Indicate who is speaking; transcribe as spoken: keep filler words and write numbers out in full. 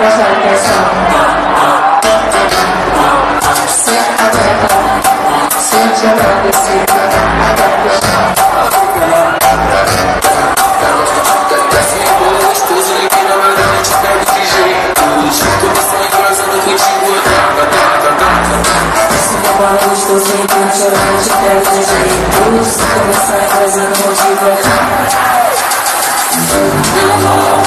Speaker 1: prestar atenção. Senta a beca, sente a descida, a beca. Desce em boa, gostoso, e que na verdade te pego de jeito. Começou engrosando o ritmo, taca, taca, taca. Desce na bola, gostoso, e que na verdade te pego de jeito. Começou engrosando o ritmo, taca.